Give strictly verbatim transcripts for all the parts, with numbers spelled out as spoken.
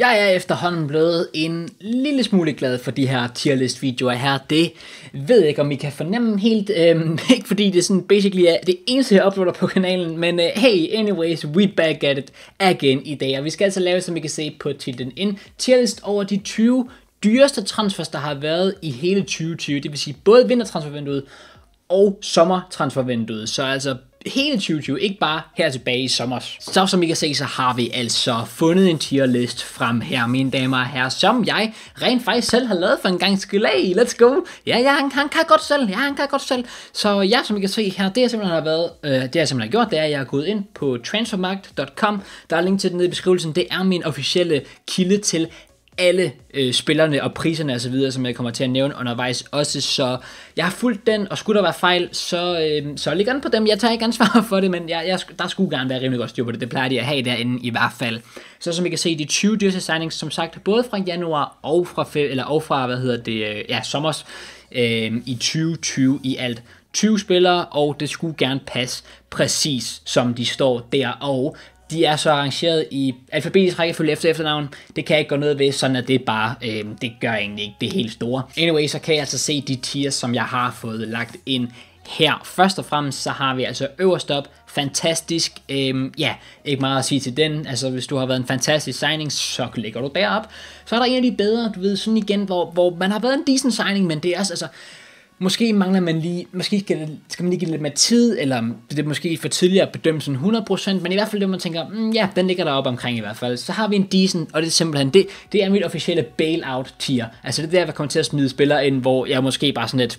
Jeg er efterhånden blevet en lille smule glad for de her tierlist videoer her. Det ved jeg ikke, om I kan fornemme helt. Øhm, ikke fordi det sådan basically er det eneste, jeg uploader på kanalen. Men uh, hey, anyways, we back at it again i dag. Og vi skal altså lave, som I kan se på titlen, en tierlist over de tyve dyreste transfers, der har været i hele tyve tyve. Det vil sige både vintertransfervinduet og sommertransfervinduet. Så altså hele tyve tyve, ikke bare her tilbage i sommer. Så som I kan se, så har vi altså fundet en tierlist frem her, mine damer og herrer, som jeg rent faktisk selv har lavet for en gang skyld. Hey, let's go! Ja, ja, han, han kan godt selv, ja, han kan godt selv. Så ja, som I kan se her, det jeg simpelthen har været, øh, det jeg simpelthen har gjort, det er, at jeg er gået ind på transfermarkt punktum com. Der er link til den nede i beskrivelsen. Det er min officielle kilde til alle øh, spillerne og priserne og så videre, som jeg kommer til at nævne undervejs også, så jeg har fulgt den, og skulle der være fejl, så, øh, så ligger den på dem. Jeg tager ikke ansvar for det, men jeg, jeg, der skulle gerne være rimelig godt styr på det. Det plejer de at have derinde i hvert fald. Så som I kan se, de tyve dyreste signings, som sagt, både fra januar og fra, eller, og fra hvad hedder det, øh, ja, sommers øh, i tyve tyve i alt. tyve spillere, og det skulle gerne passe præcis, som de står der, og de er så arrangeret i alfabetisk rækkefølge efter efternavn. Det kan jeg ikke gå noget ved, sådan at det bare, øh, det gør egentlig ikke det helt store. Anyway, så kan jeg altså se de tiers, som jeg har fået lagt ind her. Først og fremmest, så har vi altså øverst op, fantastisk, øh, ja, ikke meget at sige til den. Altså, hvis du har været en fantastisk signing, så ligger du derop. Så er der en af de bedre, du ved, sådan igen, hvor, hvor man har været en decent signing, men det er altså, måske mangler man lige, måske skal, skal man lige give lidt mere tid, eller det er måske for tidligere at bedømme sådan hundrede procent, men i hvert fald det, man tænker, mm, ja, den ligger deroppe omkring i hvert fald. Så har vi en decent, og det er simpelthen, det, det er mit officielle bailout tier. Altså det er der, jeg kommer til at smide spillere ind, hvor jeg måske bare sådan lidt,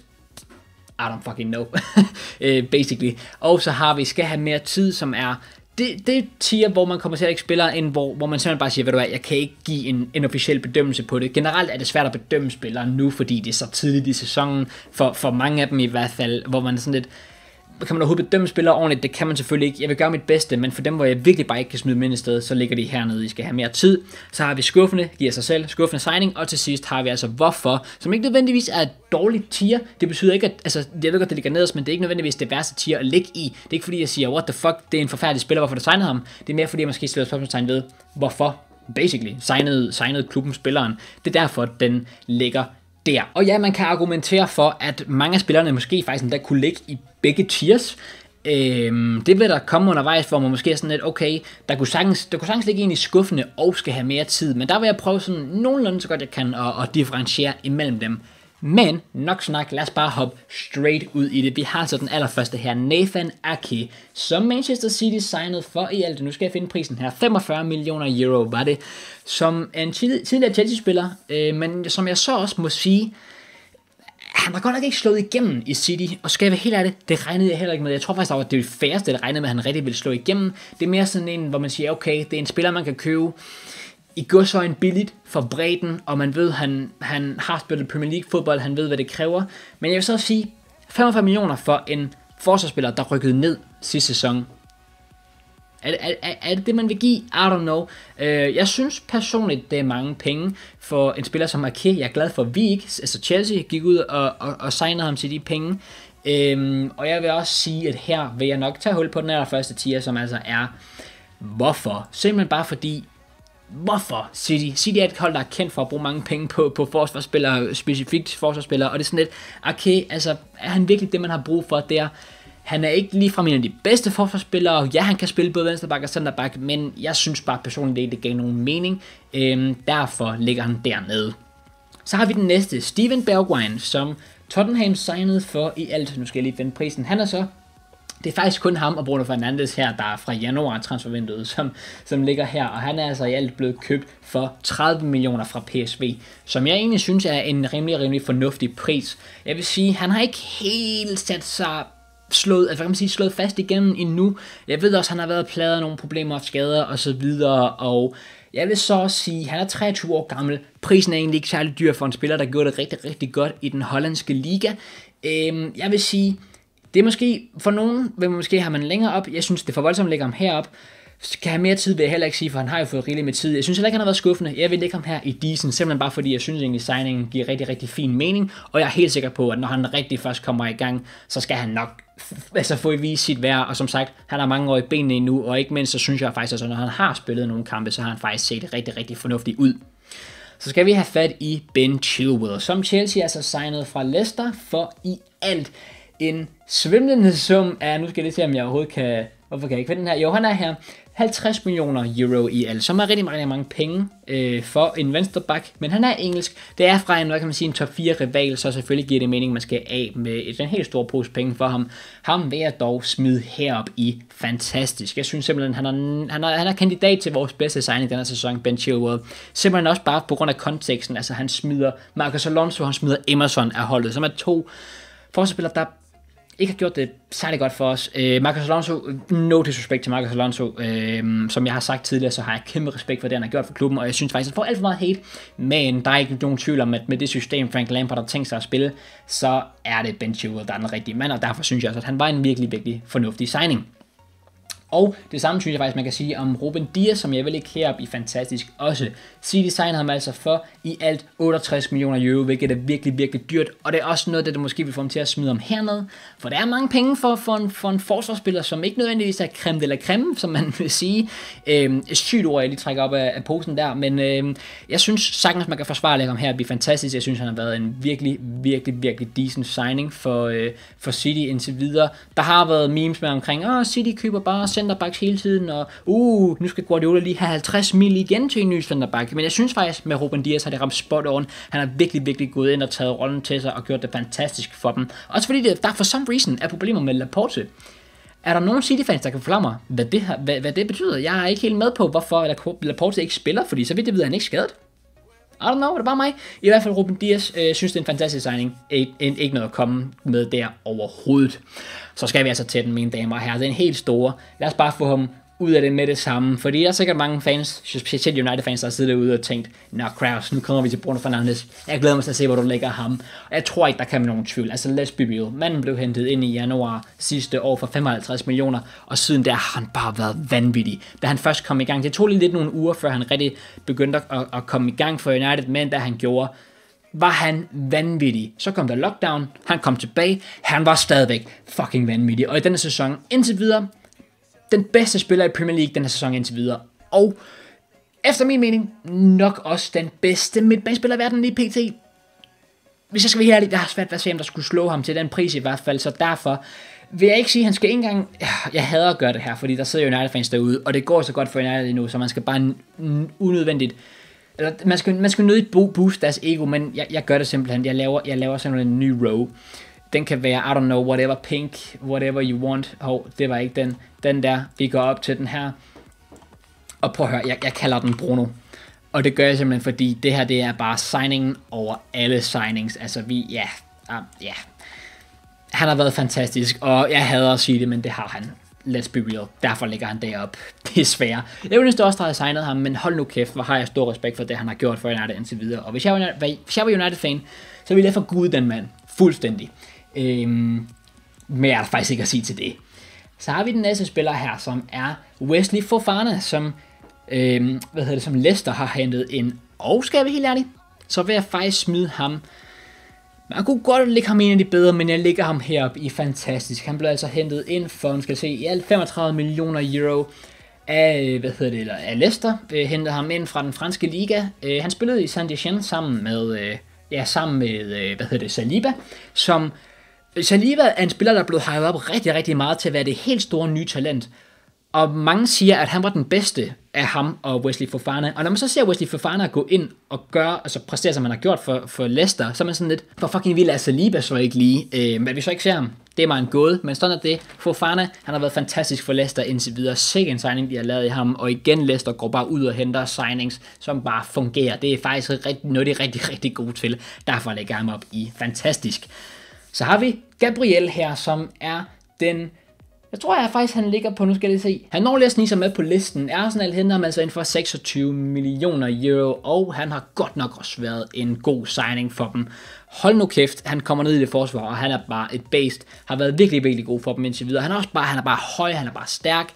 I don't fucking know, basically. Og så har vi, skal have mere tid, som er, Det, det er tier, hvor man kommer til at ikke spillere ind, hvor, hvor man simpelthen bare siger, ved du hvad, jeg kan ikke give en, en officiel bedømmelse på det. Generelt er det svært at bedømme spillere nu, fordi det er så tidligt i sæsonen, for, for mange af dem i hvert fald, hvor man sådan lidt, kan man overhovedet bedømme spillere ordentligt? Det kan man selvfølgelig ikke. Jeg vil gøre mit bedste, men for dem, hvor jeg virkelig bare ikke kan smide dem ind i stedet, så ligger de hernede. I skal have mere tid. Så har vi skuffende, giver sig selv, skuffende signing, og til sidst har vi altså hvorfor, som ikke nødvendigvis er et dårligt tier. Det betyder ikke, at, altså, jeg ved godt, det ligger nederst, men det er ikke nødvendigvis det værste tier at ligge i. Det er ikke fordi, jeg siger, what the fuck, det er en forfærdelig spiller, hvorfor du signede ham. Det er mere fordi, jeg måske stiller spørgsmålstegn ved, hvorfor, basically, signede, signede klubben spilleren. Det er derfor, den ligger der. Og ja, man kan argumentere for, at mange af spillerne måske faktisk endda kunne ligge i begge tiers. Øhm, det vil der komme undervejs, hvor man måske er sådan lidt, okay, der kunne sagtens, der kunne sagtens ligge en i skuffende og skal have mere tid, men der vil jeg prøve sådan nogenlunde så godt jeg kan at, at differentiere imellem dem. Men nok snak, lad os bare hoppe straight ud i det. Vi har så den allerførste her, Nathan Ake, som Manchester City signede for i alt. Nu skal jeg finde prisen her, femogfyrre millioner euro var det, som en tidligere Chelsea-spiller, øh, men som jeg så også må sige, han var godt nok ikke slået igennem i City, og skal jeg være helt ærlig, det regnede jeg heller ikke med. Jeg tror faktisk, at det var det færreste, der regnede med, at han rigtig ville slå igennem. Det er mere sådan en, hvor man siger, okay, det er en spiller, man kan købe i godsøjne billigt for bredden, og man ved, han, han har spillet Premier League fodbold, han ved, hvad det kræver. Men jeg vil så sige, femogfyrre millioner for en forsvarsspiller, der rykkede ned sidste sæson. Er, er, er, er det det, man vil give? I don't know. Uh, jeg synes personligt, det er mange penge for en spiller som Ake. Jeg er glad for, at vi ikke, altså Chelsea gik ud og, og, og signede ham til de penge. Um, og jeg vil også sige, at her vil jeg nok tage hul på den allerførste tier, som altså er, hvorfor? Simpelthen bare fordi, hvorfor City? City er et hold, der er kendt for at bruge mange penge på, på forsvarsspillere, specifikt forsvarsspillere, og det er sådan lidt, Ake, altså, er han virkelig det, man har brug for der? Han er ikke ligefrem en af de bedste forsvarsspillere. Ja, han kan spille både venstreback og centerback, men jeg synes bare personligt, det gav nogen mening. Øhm, derfor ligger han dernede. Så har vi den næste, Steven Bergwijn, som Tottenham signede for i alt. Nu skal jeg lige finde prisen. Han er så, det er faktisk kun ham og Bruno Fernandes her, der er fra januar transfervinduet, som, som ligger her. Og han er altså i alt blevet købt for tredive millioner fra P S V, som jeg egentlig synes er en rimelig, rimelig fornuftig pris. Jeg vil sige, han har ikke helt sat sig slået, altså kan man sige, slået fast igennem endnu. Jeg ved også, han har været plaget af nogle problemer og skader og så videre, og jeg vil så også sige, han er treogtyve år gammel. Prisen er egentlig ikke særlig dyr for en spiller, der gjorde det rigtig, rigtig godt i den hollandske liga. Øhm, jeg vil sige, det er måske, for nogen vil man måske have man længere op. Jeg synes, det er for voldsomt at lægge ham herop. Skal have mere tid, vil jeg heller ikke sige, for han har jo fået rigeligt med tid. Jeg synes heller ikke, han har været skuffende. Jeg vil lægge ham her i decent, simpelthen bare fordi jeg synes egentlig, signingen giver rigtig, rigtig fin mening. Og jeg er helt sikker på, at når han rigtig først kommer i gang, så skal han nok altså få at vise sit værd. Og som sagt, han har mange år i benene endnu, og ikke mindst så synes jeg faktisk, at når han har spillet nogle kampe, så har han faktisk set rigtig, rigtig fornuftigt ud. Så skal vi have fat i Ben Chilwell, som Chelsea altså signet fra Leicester for i alt en svimlende sum af, nu skal jeg lige se, om jeg overhovedet kan, hvorfor kan jeg ikke finde den her? Jo, han er her, halvtreds millioner euro i alt, som er rigtig, rigtig mange penge øh, for en venstreback, men han er engelsk. Det er fra en, hvad kan man sige, en top fire rival, så selvfølgelig giver det mening, at man skal af med en helt stor pose penge for ham. Ham vil jeg dog smide herop i fantastisk. Jeg synes simpelthen, han er, han er, han er kandidat til vores bedste signing denne sæson, Ben Chilwell. Simpelthen også bare på grund af konteksten, altså han smider Marcos Alonso, han smider Emerson af holdet, som er to forsvarsspillere, der ikke har gjort det særlig godt for os. Øh, Marcos Alonso, no disrespect til Marcos Alonso, øh, som jeg har sagt tidligere, så har jeg kæmpe respekt for det, han har gjort for klubben, og jeg synes faktisk, at han får alt for meget hate, men der er ikke nogen tvivl om, at med det system, Frank Lampard har tænkt sig at spille, så er det Ben Chilwell, der er den rigtige mand, og derfor synes jeg også, at han var en virkelig, virkelig fornuftig signing. Og det samme synes jeg faktisk, man kan sige om Ruben Dias, som jeg vil ikke herop i fantastisk også. City signede ham altså for i alt otteogtres millioner euro, hvilket er virkelig, virkelig dyrt. Og det er også noget, der måske vil få ham til at smide ham hernede. For der er mange penge for, for, en, for en forsvarsspiller, som ikke nødvendigvis er creme eller creme, som man vil sige. Øhm, sygt ord, jeg lige trækker op af, af posen der. Men øhm, jeg synes sagtens, man kan forsvare at lægge ham her. Det bliver fantastisk. Jeg synes, han har været en virkelig, virkelig, virkelig decent signing for, øh, for City indtil videre. Der har været memes med omkring, åh, City køber bare centerbacks hele tiden, og uh, nu skal Guardiola lige have halvtreds mil igen til en ny centerback. Men jeg synes faktisk, med Ruben Dias har det ramt spot on. Han har virkelig, virkelig gået ind og taget rollen til sig og gjort det fantastisk for dem. Også fordi det, der for some reason er problemer med Laporte. Er der nogen City-fans, der kan forklare mig, hvad det, hvad, hvad det betyder? Jeg er ikke helt med på, hvorfor Laporte ikke spiller, fordi så vidt jeg ved, han ikke skadet. I don't know, det er bare mig. I hvert fald Ruben Dias øh, synes, det er en fantastisk signing. Ik- ikke noget at komme med der overhovedet. Så skal vi altså til den, mine damer og herrer. Det er en helt store. Lad os bare få ham ud af det med det samme. Fordi der er sikkert mange fans, specielt United-fans, der har siddet derude og tænkt, nå Kraus, nu kommer vi til Bruno Fernandes. Jeg glæder mig til at se, hvor du lægger ham. Og jeg tror ikke, der kan være nogen tvivl. Altså, let's be real. Manden blev hentet ind i januar sidste år for femoghalvtreds millioner, og siden der har han bare været vanvittig. Da han først kom i gang, det tog lige lidt nogle uger, før han rigtig begyndte at, at komme i gang for United, men da han gjorde, var han vanvittig. Så kom der lockdown, han kom tilbage, han var stadigvæk fucking vanvittig. Og i denne sæson, indtil videre, den bedste spiller i Premier League denne sæson indtil videre. Og efter min mening, nok også den bedste midtbanespiller i verden lige pt. Hvis jeg skal være helt ærlig, jeg har svært ved at se, om der skulle slå ham til den pris i hvert fald. Så derfor vil jeg ikke sige, at han skal ikke engang... Jeg hader at gøre det her, fordi der sidder United-fans derude, og det går så godt for United endnu, så man skal bare unødvendigt... Eller, man skal, man skal nødigt booste deres ego, men jeg, jeg gør det simpelthen. Jeg laver, jeg laver simpelthen en ny row. Den kan være, I don't know, whatever pink, whatever you want. Hov, oh, det var ikke den. Den der, vi går op til den her. Og prøv at høre, jeg, jeg kalder den Bruno. Og det gør jeg simpelthen, fordi det her, det er bare signingen over alle signings. Altså vi, ja, ja. Uh, yeah. Han har været fantastisk, og jeg hader at sige det, men det har han. Let's be real. Derfor ligger han deroppe. Desværre. Jeg ville ønske også, der havde signet ham, men hold nu kæft, hvor har jeg stor respekt for det, han har gjort for United indtil videre. Og hvis jeg var, hvis jeg var United-fan, så ville jeg forgude den mand. Fuldstændig. Øhm, men jeg er faktisk ikke at sige til det. Så har vi den næste spiller her, som er Wesley Fofana, som, øhm, hvad hedder det, som Leicester har hentet ind. Og skal jeg være helt ærlig, så vil jeg faktisk smide ham. Man kunne godt lægge ham en af de bedre, men jeg lægger ham heroppe i fantastisk. Han blev altså hentet ind for, skal se, i alt femogtredive millioner euro af, hvad hedder det, eller af Leicester. Øh, hentede ham ind fra den franske liga. Øh, han spillede i Saint-Etienne sammen med, øh, ja, sammen med, øh, hvad hedder det, Saliba, som Saliba er en spiller, der er blevet hypet op rigtig, rigtig meget til at være det helt store nye talent. Og mange siger, at han var den bedste af ham og Wesley Fofana. Og når man så ser Wesley Fofana gå ind og gøre, altså præstere, som han har gjort for, for Leicester, så er man sådan lidt, for fucking vild af Saliba så ikke lige. Øh, men vi så ikke ser ham, det er mig en gåde. Men sådan er det. Fofana, han har været fantastisk for Leicester indtil videre. Sikke en signing, de har lavet i ham. Og igen, Leicester går bare ud og henter signings, som bare fungerer. Det er faktisk rigtig, noget, det er rigtig, rigtig godt til. Derfor lægger jeg ham op i fantastisk. Så har vi Gabriel her, som er den... Jeg tror jeg faktisk, han ligger på, nu skal jeg lige se. Han når lige at snige sig med på listen. Arsenal henter ham altså ind for seksogtyve millioner euro, og han har godt nok også været en god signing for dem. Hold nu kæft, han kommer ned i det forsvar, og han er bare et based. Har været virkelig, virkelig god for dem indtil videre. Han er også bare, han er bare høj, han er bare stærk.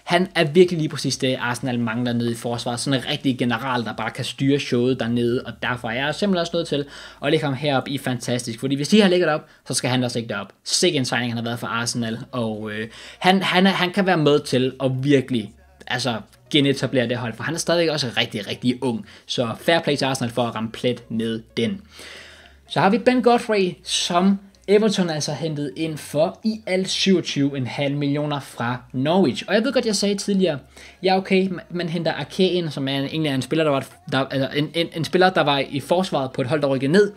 Han er virkelig lige præcis det, Arsenal mangler nede i forsvaret. Sådan en rigtig general, der bare kan styre showet dernede, og derfor er jeg simpelthen også nødt til at lægge ham herop i fantastisk. Fordi hvis de har ligget op, så skal han også lægge det op. Sikke en signing, han har været for Arsenal, og øh, han, han, han kan være med til at virkelig altså, genetablere det hold, for han er stadig også rigtig, rigtig ung. Så fair play til Arsenal for at ramme plet ned den. Så har vi Ben Godfrey, som Everton altså hentet ind for i alt syvogtyve komma fem millioner fra Norwich. Og jeg ved godt, jeg sagde tidligere, ja okay, man henter Ake ind, som er en, egentlig er en spiller, der var, der, altså en, en, en spiller, der var i forsvaret på et hold, der rykkede ned.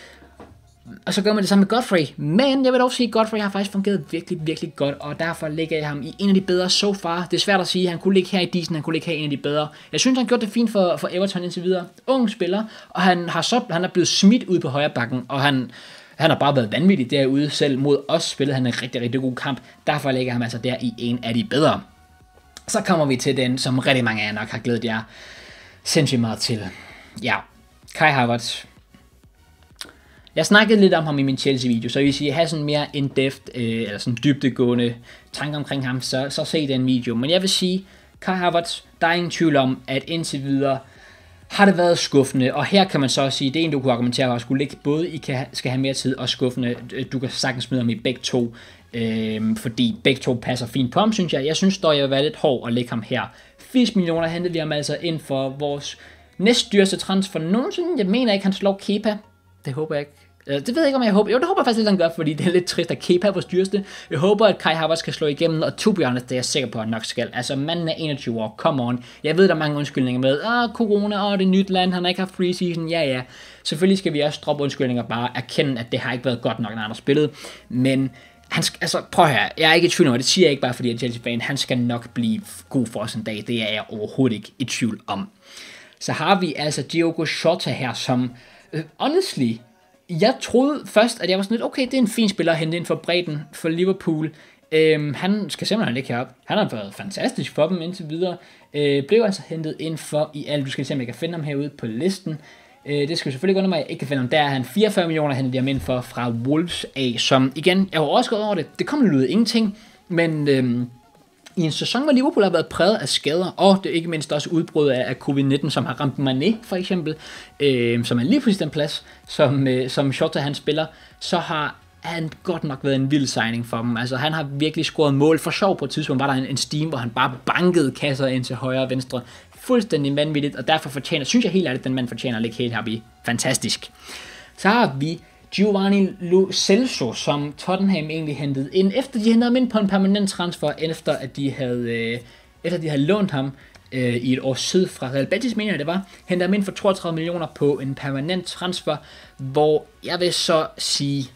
Og så gør man det samme med Godfrey. Men jeg vil dog sige, at Godfrey har faktisk fungeret virkelig, virkelig godt, og derfor lægger jeg ham i en af de bedre so far. Det er svært at sige, han kunne ligge her i decent, han kunne ligge her i en af de bedre. Jeg synes, han gjorde det fint for, for Everton indtil videre. Ung spiller, og han, har så, han er blevet smidt ud på højre bakken, og han... Han har bare været vanvittig derude, selv mod os spillede han en rigtig, rigtig god kamp. Derfor lægger han altså der i en af de bedre. Så kommer vi til den, som rigtig mange af jer nok har glædet jer sindssygt meget til. Ja, Kai Havertz. Jeg snakkede lidt om ham i min Chelsea-video, så hvis I har sådan mere in-depth, øh, eller sådan dybdegående tanker omkring ham, så, så se den video. Men jeg vil sige, Kai Havertz, der er ingen tvivl om, at indtil videre har det været skuffende, og her kan man så sige, det er en, du kunne argumentere for at skulle ligge, både I kan, skal have mere tid og skuffende, du kan sagtens smide ham i begge to, øh, fordi begge to passer fint på ham, synes jeg. Jeg synes dog, jeg vil være lidt hård at lægge ham her. firs millioner hentede vi ham altså ind for vores næstdyreste transfer nogensinde. Jeg mener ikke, han slår Kepa. Det håber jeg ikke. Det ved jeg ikke, om jeg håber. Jo, det håber jeg faktisk lidt, han gør, fordi det er lidt trist, at Kepa er vores dyreste. Jeg håber, at Kai Havertz kan slå igennem, og to be honest, det er jeg sikker på, at han nok skal. Altså, manden er enogtyve år, come on. Jeg ved, der er mange undskyldninger med, ah, corona, og det er nyt land, han har ikke haft free season, ja ja. Selvfølgelig skal vi også droppe undskyldninger, bare erkende, at det har ikke været godt nok, når han har spillet. Men han skal, altså, prøv her, jeg er ikke i tvivl om, det siger jeg ikke bare, fordi jeg er Chelsea-fan, han skal nok blive god for os en dag, det er jeg overhovedet ikke i tvivl om. Så har vi altså Diogo Jota her, som, uh, honestly, jeg troede først, at jeg var sådan lidt, okay, det er en fin spiller at hente ind for bredden for Liverpool. Øhm, han skal simpelthen ikke herop. Han har været fantastisk for dem indtil videre. Øh, blev altså hentet ind for i alt. Du skal se, om jeg kan finde ham herude på listen. Øh, det skal selvfølgelig gå, når jeg ikke kan finde ham. Der er han fireogfyrre millioner hentet ham ind for fra Wolves af, som igen, jeg var overrasket over det. Det kom lidt ud af ingenting, men... Øhm, i en sæson, hvor Liverpool har været præget af skader, og det er ikke mindst også udbrud af covid nitten, som har ramt Mané for eksempel, øh, som er lige præcis den plads, som, øh, som Jota han spiller, så har han godt nok været en vild signing for dem. Altså han har virkelig scoret mål for sjov på et tidspunkt, var der en, en steam, hvor han bare bankede kasser ind til højre og venstre. Fuldstændig vanvittigt, og derfor fortjener, synes jeg helt ærligt, at den mand fortjener at ligge helt heroppe i. Fantastisk. Så har vi Giovanni Lo Celso, som Tottenham egentlig hentede ind, efter de hentede ham ind på en permanent transfer, efter at de havde, øh, efter de havde lånt ham øh, i et års tid fra Real Betis, mener jeg det var, hentede ham ind for toogtredive millioner på en permanent transfer, hvor jeg vil så sige,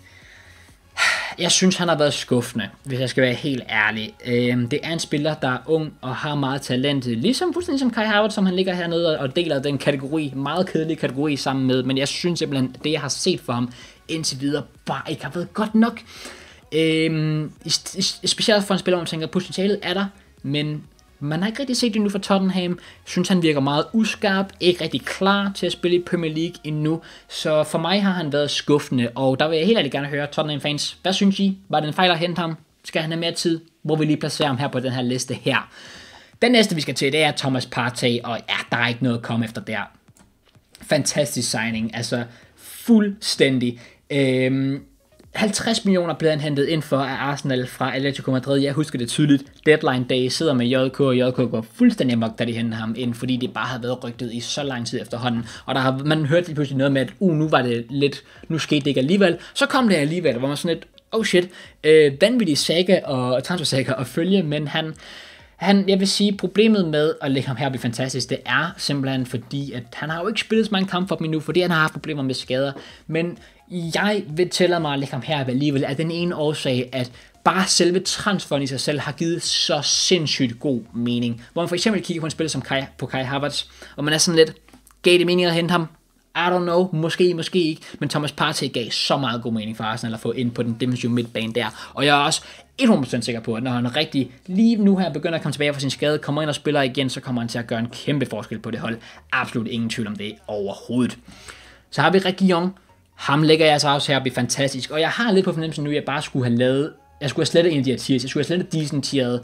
jeg synes han har været skuffende, hvis jeg skal være helt ærlig. Øh, det er en spiller, der er ung og har meget talent, ligesom fuldstændig som Kai Havertz, som han ligger hernede og deler den kategori, meget kedelig kategori sammen med, men jeg synes simpelthen, det jeg har set for ham indtil videre, bare ikke har været godt nok. Øhm, specielt for en spiller, hvor man tænker, at potentialet er der, men man har ikke rigtig set det nu fra Tottenham. Synes han virker meget uskarp, ikke rigtig klar til at spille i Premier League endnu, så for mig har han været skuffende, og der vil jeg helt ærligt gerne høre Tottenham fans, hvad synes I? Var det en fejl at hente ham? Skal han have mere tid? Hvor vil I placere ham her på den her liste her? Den næste vi skal til, det er Thomas Partey, og ja, der er ikke noget at komme efter der. Fantastisk signing, altså fuldstændig. Øhm, halvtreds millioner blev han hentet ind for af Arsenal fra Atletico Madrid. Jeg husker det tydeligt. Deadline day sidder med J K, og J K går fuldstændig amok, da de hentede ham ind, fordi det bare havde været rygtet i så lang tid efterhånden. Og der har man hørt lige pludselig noget med, at uh, nu var det lidt, nu skete det ikke alligevel. Så kom det alligevel, hvor man sådan lidt, oh shit, øh, vanvittig saga og transfersaga at følge, men han... Han, jeg vil sige, problemet med at lægge ham her blive fantastisk, det er simpelthen fordi, at han har jo ikke spillet så mange kampe for dem endnu, fordi han har haft problemer med skader. Men jeg vil tillade mig at lægge ham her alligevel af den ene årsag, at bare selve transferen i sig selv har givet så sindssygt god mening. Hvor man for eksempel kigger på en spiller som Kai, på Kai Havertz, og man er sådan lidt, gav det mening at hente ham? I don't know, måske, måske ikke, men Thomas Partey gav så meget god mening for Arsenal at få ind på den defensive midtbane der, og jeg er også hundrede procent sikker på, at når han rigtig lige nu her begynder at komme tilbage fra sin skade, kommer ind og spiller igen, så kommer han til at gøre en kæmpe forskel på det hold. Absolut ingen tvivl om det overhovedet. Så har vi Reguilon. Ham lægger jeg altså også her, bliver fantastisk, og jeg har lidt på fornemmelsen nu, at jeg bare skulle have lavet, jeg skulle have slettet en af de her tiers, jeg skulle have slettet decent tieret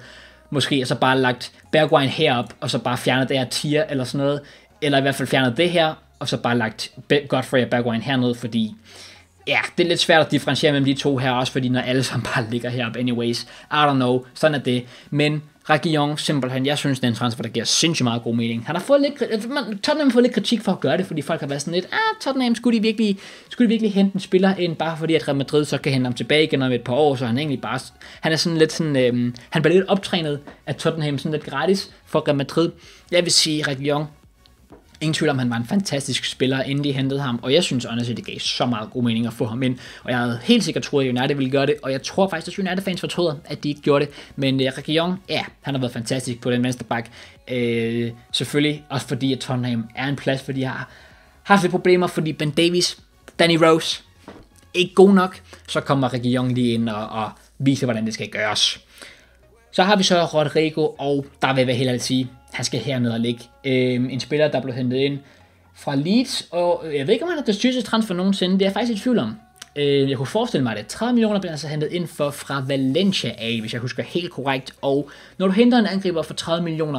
måske, og så bare lagt Bergwijn herop, og så bare fjernet det her tier, eller sådan noget, eller i hvert fald fjernet det her, og så bare lagt Godfrey og Bergwijn hernede, fordi ja, det er lidt svært at differentiere mellem de to her også, fordi når alle sammen bare ligger heroppe anyways. I don't know, sådan er det. Men Reguilón, simpelthen, jeg synes, det er en transfer, der giver sindssygt meget god mening. Han har fået lidt, Tottenham har fået lidt kritik for at gøre det, fordi folk har været sådan lidt, ah, Tottenham, skulle de virkelig, skulle de virkelig hente en spiller ind, bare fordi at Real Madrid så kan hente ham tilbage igen om et par år, så han egentlig bare, han er sådan lidt sådan, øhm, han bliver lidt optrænet af Tottenham, sådan lidt gratis for Real Madrid. Jeg vil sige, Reguilón, ingen tvivl om, han var en fantastisk spiller, inden de hentede ham, og jeg synes også, at det gav så meget god mening at få ham ind, og jeg havde helt sikkert troet, at United ville gøre det, og jeg tror faktisk, at United-fans fortryder, at de ikke gjorde det, men uh, Reguilón, ja, han har været fantastisk på den venstreback, uh, selvfølgelig også fordi, at Tottenham er en plads, fordi jeg har haft lidt problemer, fordi Ben Davies, Danny Rose, ikke god nok, så kommer Reguilón lige ind og, og viser, hvordan det skal gøres. Så har vi så Rodrigo, og der vil jeg være helt ærlig sige, han skal hernede og ligge. Øhm, en spiller, der blev hentet ind fra Leeds, og jeg ved ikke, om han er det største transfer nogensinde, det er jeg faktisk i tvivl om. Øh, jeg kunne forestille mig, at det tredive millioner bliver altså hentet ind for fra Valencia af, hvis jeg husker helt korrekt. Og når du henter en angriber for tredive millioner,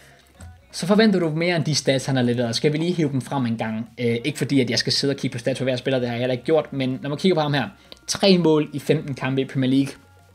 så forventer du mere end de stats, han har leveret. Skal vi lige hive dem frem en gang? Øh, ikke fordi, at jeg skal sidde og kigge på stats for hver spiller, det har jeg heller ikke gjort, men når man kigger på ham her, tre mål i femten kampe i Premier League,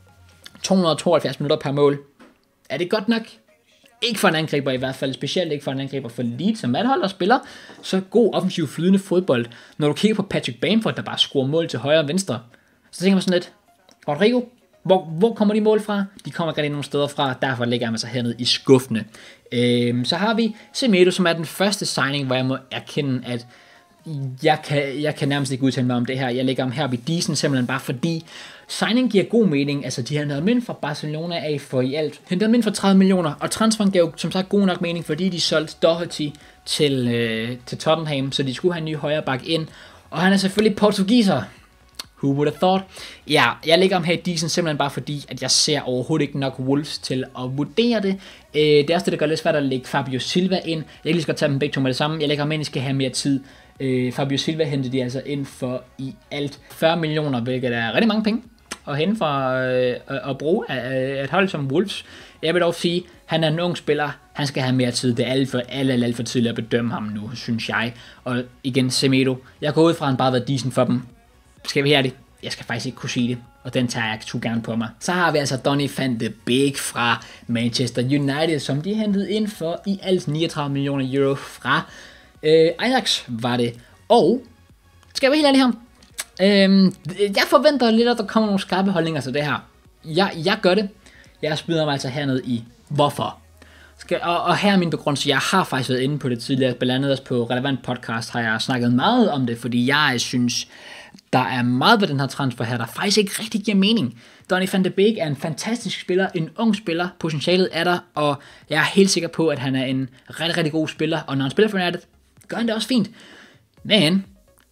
to hundrede og tooghalvfjerds minutter per mål. Er det godt nok? Ikke for en angriber i hvert fald, specielt ikke for en angriber for Leeds, som Madholder spiller, så god offensiv flydende fodbold. Når du kigger på Patrick Bamford, der bare scorer mål til højre og venstre, så tænker man sådan lidt, Rodrigo, hvor, hvor kommer de mål fra? De kommer ikke rigtig nogen steder fra, derfor ligger man så hernede i skuffene. Øhm, så har vi Semedo, som er den første signing, hvor jeg må erkende, at jeg kan, jeg kan nærmest ikke udtale mig om det her. Jeg lægger ham her ved decent, simpelthen bare fordi signing giver god mening. Altså, de har hentet ind fra Barcelona af for i alt. Hentet ind for tredive millioner, og transferen gav som sagt god nok mening, fordi de solgte Doherty til, øh, til Tottenham, så de skulle have en ny højre bak ind. Og han er selvfølgelig portugiser. Who would have thought? Ja, jeg lægger ham her i decent, simpelthen bare fordi, at jeg ser overhovedet ikke nok Wolves til at vurdere det. Øh, det er også det, der gør lidt svært at lægge Fabio Silva ind. Jeg kan lige så godt tage dem begge to med det samme. Jeg lægger ham ind, I skal have mere tid. Øh, Fabio Silva hentede de altså ind for i alt fyrre millioner, hvilket er rigtig mange penge at hente for øh, at bruge af et hold som Wolves. Jeg vil dog sige, at han er en ung spiller, han skal have mere tid. Det er alt for, alt, alt, alt for tidligt at bedømme ham nu, synes jeg. Og igen, Semedo, jeg går ud fra, at han bare har været decent for dem. Skal vi her det? Jeg skal faktisk ikke kunne sige det, og den tager jeg too gerne på mig. Så har vi altså Donny van de Beek fra Manchester United, som de hentede ind for i alt niogtredive millioner euro fra øh, Ajax, var det. Og, skal jeg være helt ærlig her? Øhm, jeg forventer lidt, at der kommer nogle skarpe holdninger til det her. Jeg, jeg gør det. Jeg spyder mig altså hernede i, hvorfor? Skal, og, og her er min begrundelse. Jeg har faktisk været inde på det tidligere, blandt andet også på Relevant Podcast, har jeg snakket meget om det, fordi jeg synes, der er meget ved den her transfer her, der faktisk ikke rigtig giver mening. Donny van de Beek er en fantastisk spiller, en ung spiller, potentialet er der, og jeg er helt sikker på, at han er en rigtig, rigtig god spiller, og når han spiller for United, gør han det også fint. Men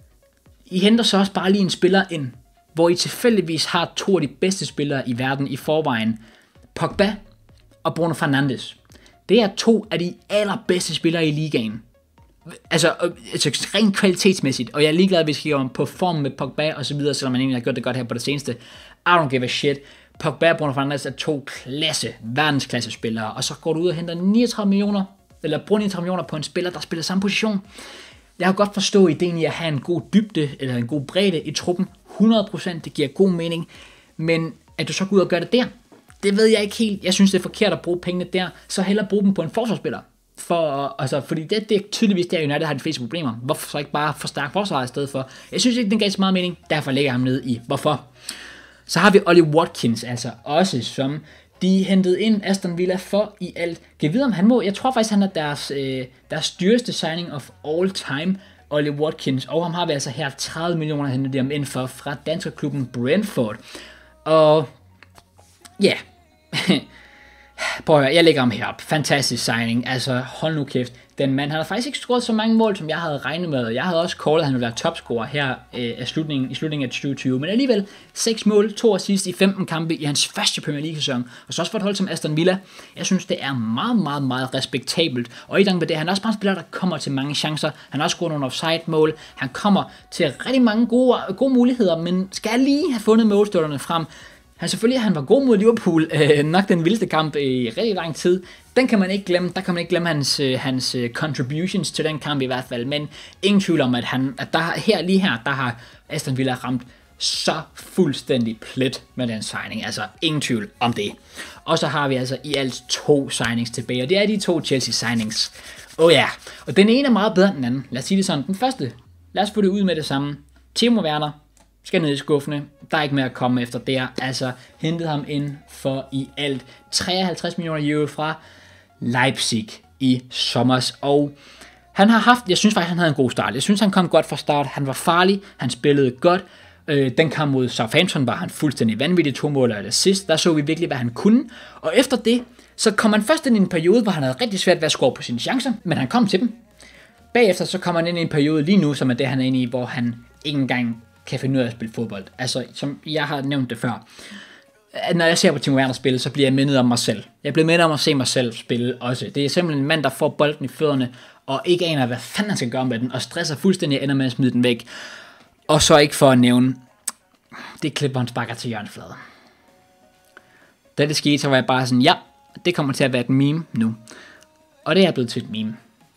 I henter så også bare lige en spiller ind, hvor I tilfældigvis har to af de bedste spillere i verden i forvejen, Pogba og Bruno Fernandes. Det er to af de allerbedste spillere i ligaen. Altså, altså rent kvalitetsmæssigt, og jeg er ligeglad, hvis I kigger på form med Pogba og så videre, selvom man egentlig har gjort det godt her på det seneste. I don't give a shit. Pogba og Bruno Fernandes er to klasse, verdensklasse spillere, og så går du ud og henter niogtredive millioner, eller bruger niogtredive millioner på en spiller, der spiller samme position. Jeg kan godt forstå ideen i at have en god dybde, eller en god bredde i truppen, hundrede procent, det giver god mening, men at du så går ud og gør det der, det ved jeg ikke helt. Jeg synes, det er forkert at bruge pengene der, så hellere bruge dem på en forsvarsspiller. For, altså, fordi det, det er tydeligvis der, United har de fleste problemer. Hvorfor så ikke bare forstærke forsvaret i stedet for? Jeg synes ikke, den gav så meget mening, derfor lægger jeg ham ned i. Hvorfor? Så har vi Ollie Watkins, altså også som de hentede ind Aston Villa for i alt. Kan jeg vide, om han må? Jeg tror faktisk, han er deres, øh, deres dyreste signing of all time, Ollie Watkins. Og ham har vi altså her tredive millioner hentet dem ind for fra danske klubben Brentford. Og ja, prøv at høre, jeg lægger ham herop. Fantastisk signing. Altså, hold nu kæft. Den mand, han har faktisk ikke scoret så mange mål, som jeg havde regnet med. Jeg havde også callet, at han ville være topscorer her øh, af slutningen, i slutningen af tyve tyve. Men alligevel, seks mål, to assist i femten kampe i hans første Premier League-sæson. Og så også for et hold som Aston Villa. Jeg synes, det er meget, meget, meget respektabelt. Og i gang med det, han er også bare en spiller, der kommer til mange chancer. Han har også scoret nogle offside-mål. Han kommer til rigtig mange gode, gode muligheder, men skal lige have fundet målstøtterne frem. Han selvfølgelig, han var god mod Liverpool, øh, nok den vildeste kamp i rigtig lang tid. Den kan man ikke glemme, der kan man ikke glemme hans, øh, hans øh, contributions til den kamp i hvert fald, men ingen tvivl om, at, han, at der, her, lige her, der har Aston Villa ramt så fuldstændig plet med den signing, altså ingen tvivl om det. Og så har vi altså i alt to signings tilbage, og det er de to Chelsea signings. Åh oh ja, og den ene er meget bedre end den anden, lad os sige det sådan. Den første, lad os få det ud med det samme. Timo Werner skal ned i skuffene, der er ikke mere at komme efter der, altså hentede ham ind for i alt treoghalvtreds millioner euro fra Leipzig i sommers, og han har haft, jeg synes faktisk, han havde en god start. Jeg synes, han kom godt fra start. Han var farlig, han spillede godt. Øh, den kamp mod Southampton var han fuldstændig vanvittig, to mål og et assist. Der så vi virkelig, hvad han kunne. Og efter det, så kom han først ind i en periode, hvor han havde rigtig svært ved at score på sine chancer, men han kom til dem. Bagefter så kommer han ind i en periode lige nu, som er det, han er inde i, hvor han ikke engang kan finde ud af at spille fodbold. Altså, som jeg har nævnt det før. Når jeg ser på Timo Werner spille, så bliver jeg mindet om mig selv. Jeg bliver mindet om at se mig selv spille også. Det er simpelthen en mand, der får bolden i fødderne, og ikke aner, hvad fanden han skal gøre med den, og stresser fuldstændig og ender med at smide den væk. Og så ikke for at nævne, det klipper han sparker til Jørgen Flade. Da det skete, så var jeg bare sådan, ja, det kommer til at være et meme nu. Og det er blevet til et meme.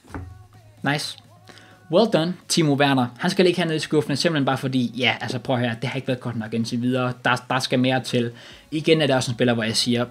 Nice. Well done, Timo Werner. Han skal ikke have ned i skuffene, simpelthen bare fordi, ja, altså prøv at høre, det har ikke været godt nok indtil videre. Der, der skal mere til. Igen er det også en spiller, hvor jeg siger,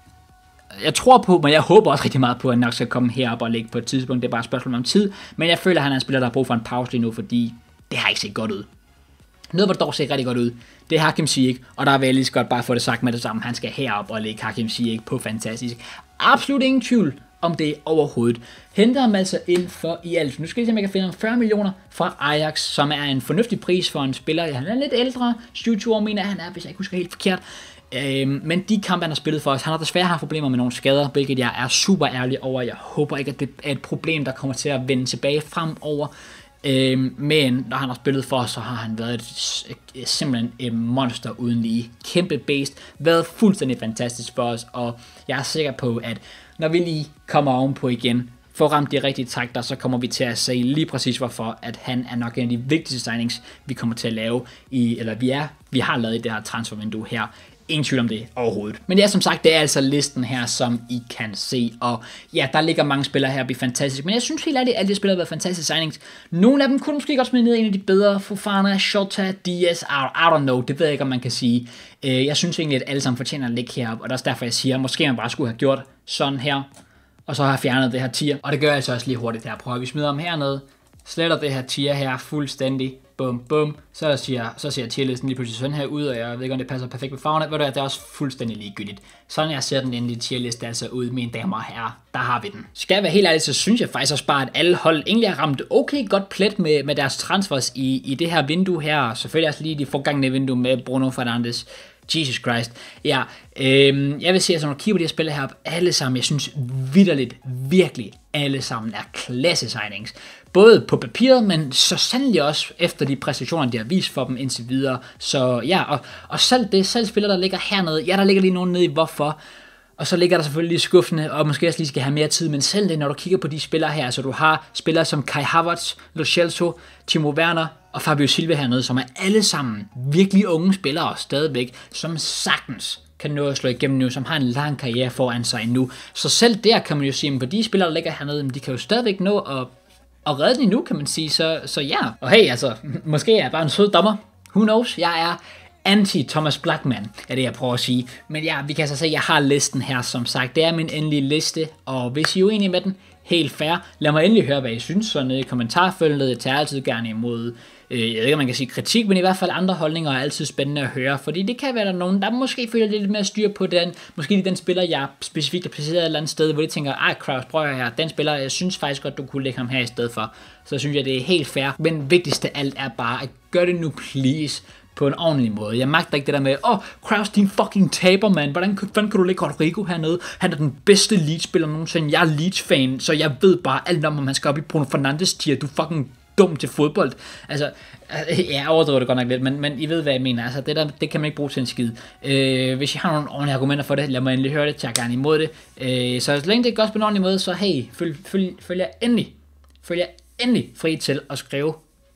jeg tror på, men jeg håber også rigtig meget på, at han nok skal komme herop og ligge på et tidspunkt. Det er bare et spørgsmål om tid. Men jeg føler, at han er en spiller, der har brug for en pause lige nu, fordi det har ikke set godt ud. Noget, hvor det dog ser rigtig godt ud, det er Hakim Ziyech, og der er vel lige så godt bare få det sagt med det samme. Han skal herop og lægge Hakim Ziyech på fantastisk. Absolut ingen tvivl om det overhovedet. Henter ham altså ind for i alt. Nu skal jeg se, om jeg kan finde ham fyrre millioner fra Ajax, som er en fornuftig pris for en spiller. Han er lidt ældre, syvogtyve år mener han er, hvis jeg ikke husker helt forkert. Øhm, men de kampe, han har spillet for os, han har desværre haft problemer med nogle skader, hvilket jeg er super ærlig over. Jeg håber ikke, at det er et problem, der kommer til at vende tilbage fremover. Øhm, men når han har spillet for os, så har han været et, et, simpelthen et monster uden lige. Kæmpe based, været fuldstændig fantastisk for os, og jeg er sikker på, at når vi lige kommer ovenpå igen, får ramt de rigtige takter, så kommer vi til at se lige præcis hvorfor, at han er nok en af de vigtigste signings, vi kommer til at lave i, eller vi er, vi har lavet i det her transfervindue her. Ingen tvivl om det overhovedet. Men ja, som sagt, det er altså listen her, som I kan se. Og ja, der ligger mange spillere her og bliver fantastisk. Men jeg synes helt ærligt, at alle de spillere har været fantastiske signings. Nogle af dem kunne måske godt smide ned en af de bedre. Fofana, Shota, Diaz, I, I don't know. Det ved jeg ikke, om man kan sige. Jeg synes egentlig, at alle sammen fortjener at ligge heroppe. Og det er også derfor, jeg siger, at måske man bare skulle have gjort sådan her. Og så har jeg fjernet det her tier. Og det gør jeg så også lige hurtigt her. Prøv at vi smider ham hernede. Sletter det her tier her fuldstændig. Bum, bum. Så siger, så siger tierlisten lige pludselig sådan her ud, og jeg ved ikke, om det passer perfekt med farverne. Ved du, det er også fuldstændig ligegyldigt. Sådan jeg ser den endelige tierliste altså ud, mine damer og herrer. Der har vi den. Skal jeg være helt ærlig, så synes jeg faktisk også bare, at alle hold egentlig har ramt okay godt plet med, med deres transfers i, i det her vindue her. Selvfølgelig også lige de forgangne vindue med Bruno Fernandes. Jesus Christ. Ja, øhm, jeg vil sige, at når du kigger på de her spillere her, alle sammen, jeg synes vitterligt, virkelig alle sammen er klasse signings. Både på papiret, men så sandelig også efter de præstationer, de har vist for dem indtil videre. Så ja, og, og selv det, selv spillere, der ligger hernede, ja, der ligger lige nogen nede i hvorfor. Og så ligger der selvfølgelig lige skuffende, og måske også lige skal have mere tid, men selv det, når du kigger på de spillere her, så du har spillere som Kai Havertz, Lo Celso, Timo Werner og Fabio Silva hernede, som er alle sammen virkelig unge spillere stadigvæk, som sagtens kan nå at slå igennem nu, som har en lang karriere foran sig nu. Så selv der kan man jo sige, at for de spillere, der ligger hernede, men de kan jo stadigvæk nå at, at redde den nu, kan man sige, så, så ja. Og hey, altså, måske er jeg bare en sød dommer. Who knows? Jeg er anti-Thomas Blackman, er det jeg prøver at sige. Men ja, vi kan så se, at jeg har listen her, som sagt. Det er min endelige liste, og hvis I er uenige med den, helt fair. Lad mig endelig høre, hvad I synes, så nede i kommentarfeltet. Jeg tager altid gerne imod, øh, jeg ved ikke, om man kan sige kritik, men i hvert fald andre holdninger er altid spændende at høre, fordi det kan være, der nogen, der måske føler lidt mere styr på den, måske den spiller, jeg specifikt er placeret et eller andet sted, hvor de tænker, ej Kraus, prøv at her, den spiller, jeg synes faktisk godt, du kunne lægge ham her i stedet for. Så synes jeg, det er helt fair, men vigtigst af alt er bare, at gør det nu please, på en ordentlig måde. Jeg magter ikke det der med, åh, oh, Kraus, din fucking taber, mand. Hvordan fanden kan du lægge Rodrigo hernede? Han er den bedste Leeds-spiller nogensinde. Jeg er Leeds-fan, så jeg ved bare alt om, om han skal op i Bruno Fernandes-tier. Du er fucking dum til fodbold. Altså, jeg overdriver det godt nok lidt, men, men I ved, hvad jeg mener. Altså, det, der, det kan man ikke bruge til en skid. Øh, hvis I har nogle ordentlige argumenter for det, lad mig endelig høre det. Tag gerne imod det. Øh, så så længe det er godt på en ordentlig måde, så hey, følg, følg, følg jer endelig, følg jer endelig fri til at skrive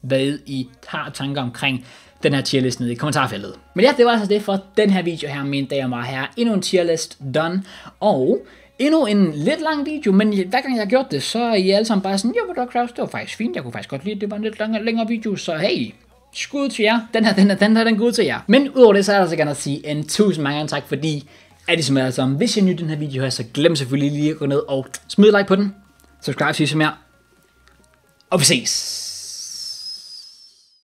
hvad I har tanker omkring den her tierlist nede i kommentarfeltet. Men ja, det var altså det for den her video her, mine damer og herrer. Endnu en tierlist done, og endnu en lidt lang video, men hver gang jeg har gjort det, så er I alle sammen bare sådan, jo, hvor Kraus, det var faktisk fint, jeg kunne faktisk godt lide, det var en lidt længere, længere video, så hey, skud til jer, den her, den her, den her, den god til jer. Men udover det, så er jeg altså gerne at sige en tusind mange tak, fordi er det som er altså, hvis jeg nyder den her video her, så glem selvfølgelig lige at gå ned og smid like på den, subscribe, sige som jer, og vi ses.